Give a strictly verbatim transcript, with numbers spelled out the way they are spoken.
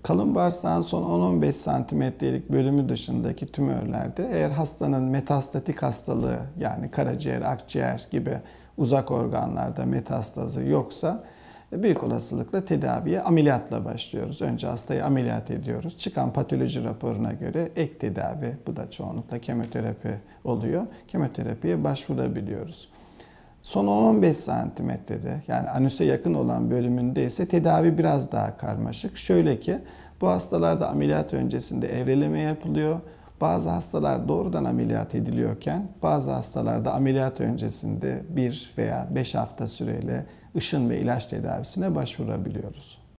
Kalın bağırsağın son on on beş santimetrelik bölümü dışındaki tümörlerde eğer hastanın metastatik hastalığı yani karaciğer, akciğer gibi uzak organlarda metastazı yoksa büyük olasılıkla tedaviye ameliyatla başlıyoruz. Önce hastayı ameliyat ediyoruz. Çıkan patoloji raporuna göre ek tedavi, bu da çoğunlukla kemoterapi oluyor. Kemoterapiye başvurabiliyoruz. Son on on beş santimetrede yani anüse yakın olan bölümünde ise tedavi biraz daha karmaşık. Şöyle ki bu hastalarda ameliyat öncesinde evreleme yapılıyor. Bazı hastalar doğrudan ameliyat ediliyorken bazı hastalarda ameliyat öncesinde bir veya beş hafta süreyle ışın ve ilaç tedavisine başvurabiliyoruz.